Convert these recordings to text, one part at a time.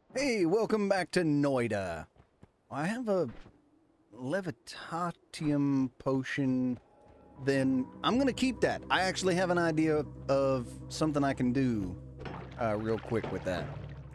Hey, welcome back to Noita. I have a levitatium potion, then I'm gonna keep that. I actually have an idea of something I can do real quick with that.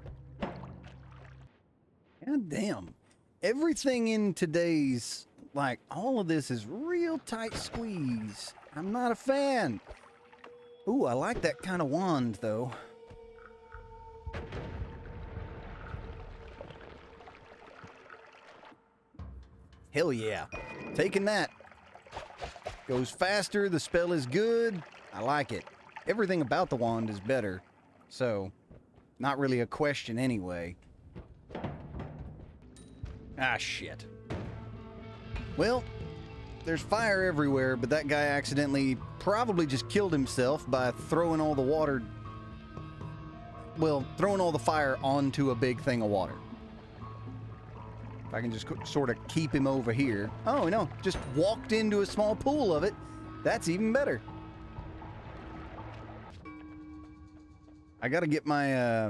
God damn. Everything in today's, like, all of this is real tight squeeze. I'm not a fan. Ooh, I like that kind of wand, though. Hell yeah. Taking that. Goes faster, the spell is good. I like it. Everything about the wand is better. So, not really a question anyway. Ah, shit. Well, there's fire everywhere, but that guy accidentally probably just killed himself by throwing all the water... Well, throwing all the fire onto a big thing of water. I can just sort of keep him over here. Oh, no, just walked into a small pool of it. That's even better. I gotta get my,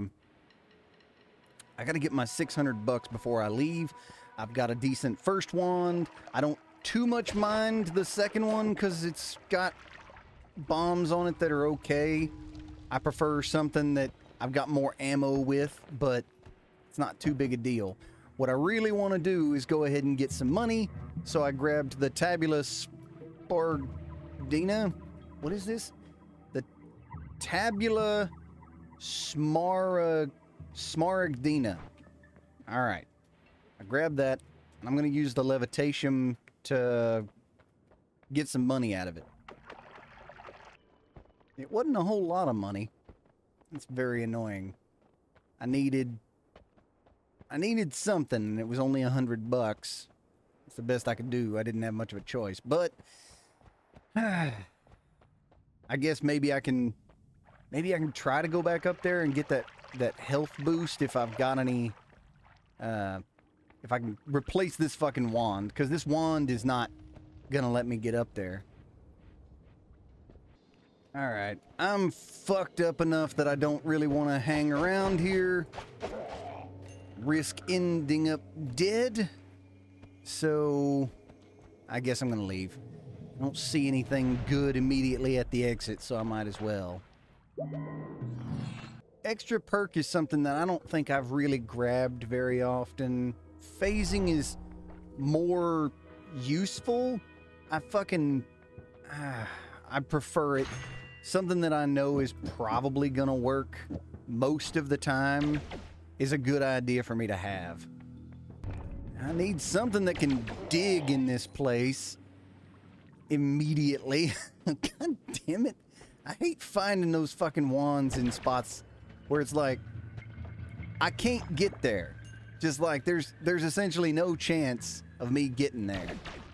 I gotta get my 600 bucks before I leave. I've got a decent first wand. I don't too much mind the second one because it's got bombs on it that are okay. I prefer something that I've got more ammo with, but it's not too big a deal. What I really want to do is go ahead and get some money, so I grabbed the Tabula Spardina. What is this? The Tabula Smaragdina. All right. I grabbed that, and I'm going to use the levitation to get some money out of it. It wasn't a whole lot of money. It's very annoying. I needed something, and it was only 100 bucks. It's the best I could do. I didn't have much of a choice, but I guess maybe I can try to go back up there and get that health boost if I've got any. If I can replace this fucking wand, because this wand is not gonna let me get up there. All right, I'm fucked up enough that I don't really want to hang around here. Risk ending up dead, so I guess I'm gonna leave. I don't see anything good immediately at the exit, so I might as well. Extra perk is something that I don't think I've really grabbed very often. Phasing is more useful. I prefer it. Something that I know is probably gonna work most of the time is a good idea for me to have. I need something that can dig in this place immediately. God damn it. I hate finding those fucking wands in spots where it's like, I can't get there. Just like, there's essentially no chance of me getting there.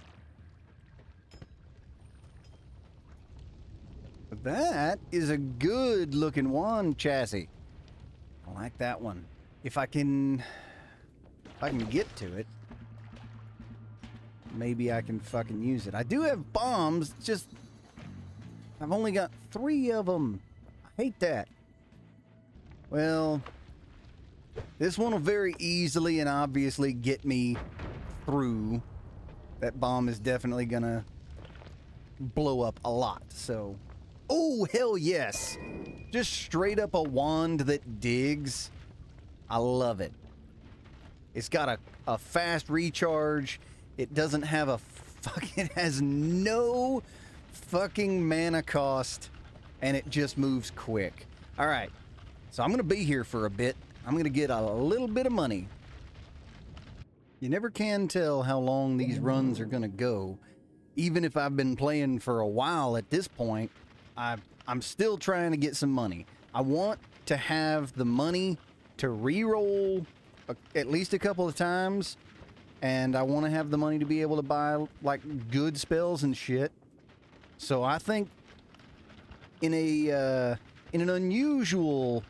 But that is a good looking wand chassis. I like that one. If I can get to it, maybe I can fucking use it. I do have bombs, just I've only got 3 of them. I hate that. Well, this one will very easily and obviously get me through. That bomb is definitely gonna blow up a lot, so... Oh, hell yes! Just straight up a wand that digs. I love it. It's got a fast recharge. It doesn't have a it has no fucking mana cost, and it just moves quick. All right, so I'm gonna be here for a bit. I'm gonna get a little bit of money. You never can tell how long these runs are gonna go. Even if I've been playing for a while at this point, I'm still trying to get some money. I want to have the money to re-roll at least a couple of times, and I want to have the money to be able to buy like good spells and shit. So I think in an unusual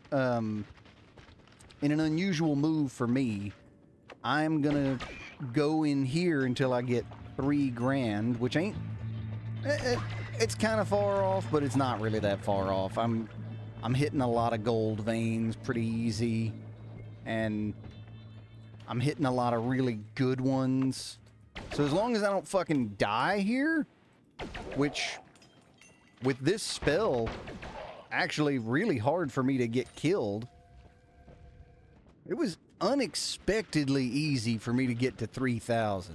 move for me, I'm gonna go in here until I get 3 grand, which ain't it's kind of far off, but it's not really that far off. I'm hitting a lot of gold veins pretty easy. and I'm hitting a lot of really good ones. So as long as I don't fucking die here, which with this spell, actually really hard for me to get killed. It was unexpectedly easy for me to get to 3,000.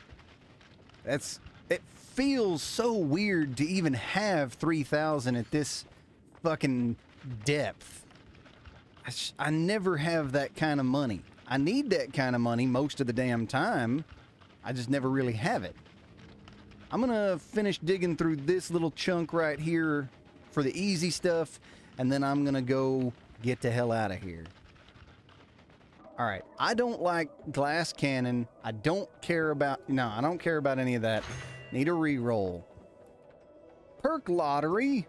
It feels so weird to even have 3,000 at this fucking depth. I never have that kind of money. I need that kind of money most of the damn time. I just never really have it. I'm gonna finish digging through this little chunk right here for the easy stuff, and then I'm gonna go get the hell out of here. Alright, I don't like glass cannon. I don't care about any of that. Need a reroll. Perk lottery.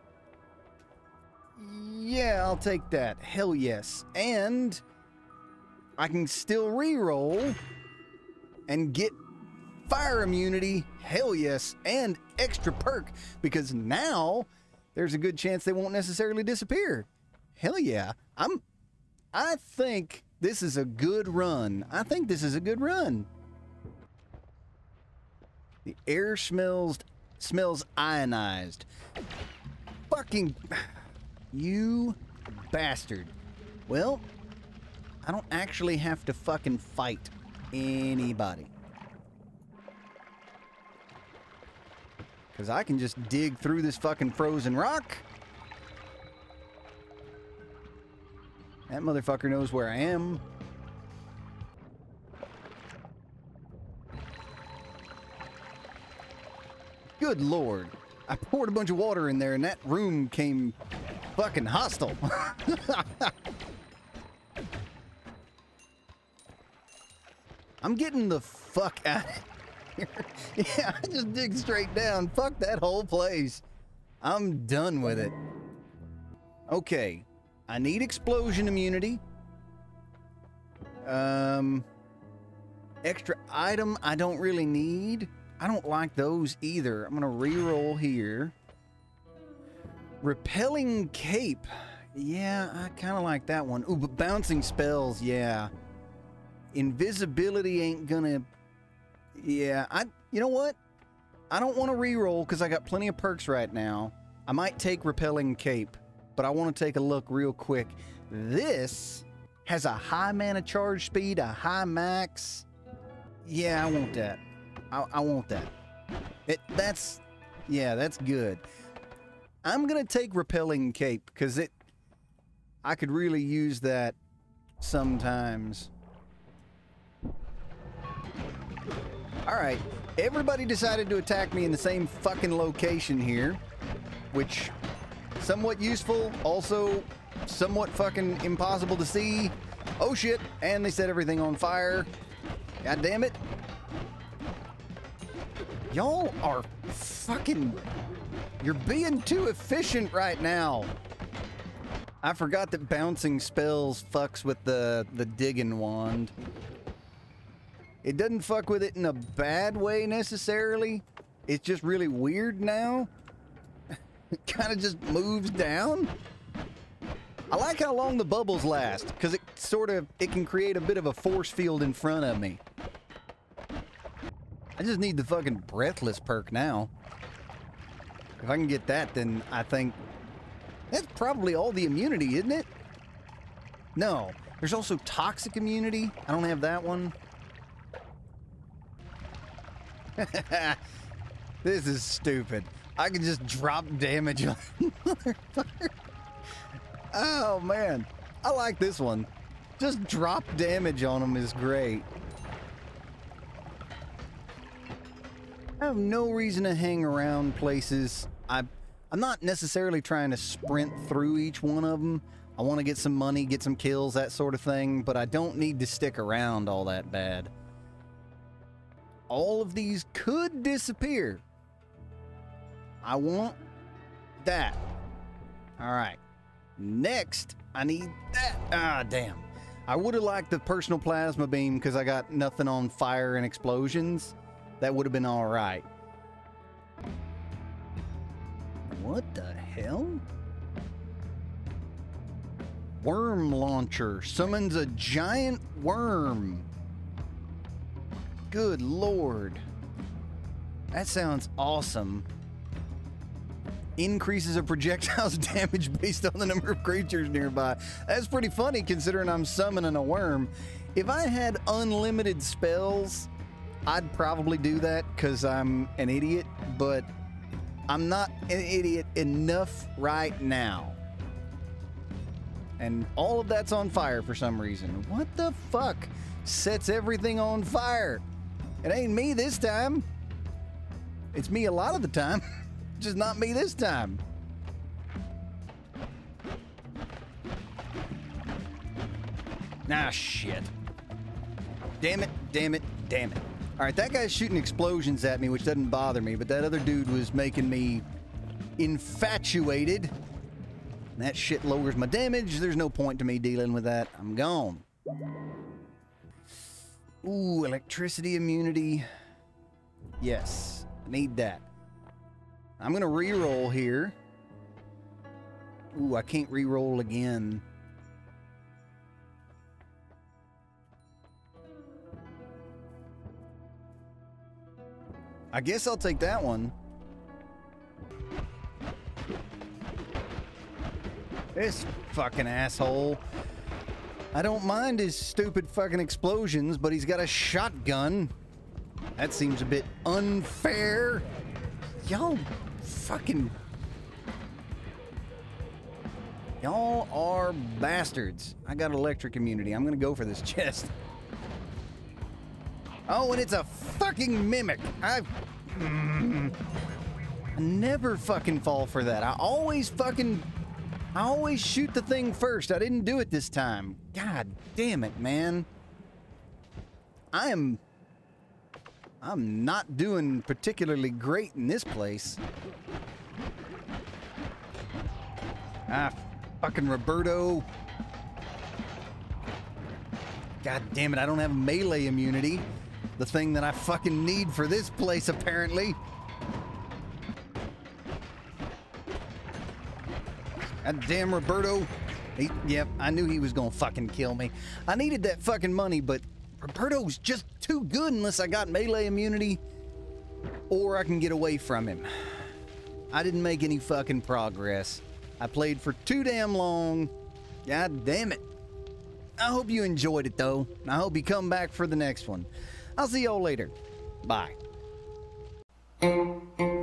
Yeah, I'll take that. Hell yes. And I can still reroll and get fire immunity. Hell yes. And extra perk, because now there's a good chance they won't necessarily disappear. Hell yeah. I think this is a good run. I think this is a good run. The air smells ionized. Fucking you bastard. Well, I don't actually have to fucking fight anybody. Because I can just dig through this fucking frozen rock. That motherfucker knows where I am. Good lord. I poured a bunch of water in there and that room came fucking hostile. I'm getting the fuck out of here. Yeah, I just dig straight down. Fuck that whole place. I'm done with it. Okay. I need explosion immunity. Extra item I don't really need. I don't like those either. I'm gonna reroll here. Repelling cape. Yeah, I kind of like that one. Ooh, but bouncing spells, yeah. Invisibility ain't gonna... Yeah, you know what? I don't want to reroll because I got plenty of perks right now. I might take repelling cape, but I want to take a look real quick. This has a high mana charge speed, a high max. Yeah, I want that. I want that. Yeah, that's good. I'm gonna take repelling cape because I could really use that sometimes. Alright, everybody decided to attack me in the same fucking location here, which somewhat useful, also somewhat fucking impossible to see. Oh shit, and they set everything on fire. God damn it. Y'all are fucking... You're being too efficient right now. I forgot that bouncing spells fucks with the digging wand. It doesn't fuck with it in a bad way necessarily. It's just really weird now. It kind of just moves down. I like how long the bubbles last, because it can create a bit of a force field in front of me. I just need the fucking breathless perk now. If I can get that, then I think that's probably all the immunity, isn't it? No, there's also toxic immunity. I don't have that one. This is stupid. I can just drop damage on motherfucker. Oh man, I like this one. Just drop damage on them is great. I have no reason to hang around places. I'm not necessarily trying to sprint through each one of them. I want to get some money, get some kills, that sort of thing, but I don't need to stick around all that bad. All of these could disappear. I want that. All right. Next, I need that. Ah, damn. I would have liked the personal plasma beam because I got nothing on fire and explosions. That would have been all right. What the hell? Worm launcher. Summons a giant worm. Good lord. That sounds awesome. Increases a projectile's damage based on the number of creatures nearby. That's pretty funny considering I'm summoning a worm. If I had unlimited spells, I'd probably do that because I'm an idiot, but I'm not an idiot enough right now. And all of that's on fire for some reason. What the fuck sets everything on fire? It ain't me this time. It's me a lot of the time. Just not me this time. Ah, shit. Damn it, damn it, damn it. Alright, that guy's shooting explosions at me, which doesn't bother me, but that other dude was making me infatuated. And that shit lowers my damage. There's no point to me dealing with that. I'm gone. Ooh, electricity immunity. Yes, I need that. I'm gonna re-roll here. Ooh, I can't re-roll again. I guess I'll take that one. This fucking asshole. I don't mind his stupid fucking explosions, but he's got a shotgun. That seems a bit unfair. Y'all fucking... Y'all are bastards. I got electric immunity. I'm gonna go for this chest. Oh, and it's a fucking mimic. I never fucking fall for that. I always shoot the thing first. I didn't do it this time. God damn it, man. I'm not doing particularly great in this place. Ah, fucking Roberto. God damn it, I don't have melee immunity. The thing that I fucking need for this place, apparently. God damn Roberto. Yep, I knew he was gonna fucking kill me. I needed that fucking money, but Roberto's just too good unless I got melee immunity or I can get away from him. I didn't make any fucking progress. I played for too damn long. God damn it. I hope you enjoyed it, though. I hope you come back for the next one. I'll see y'all later. Bye.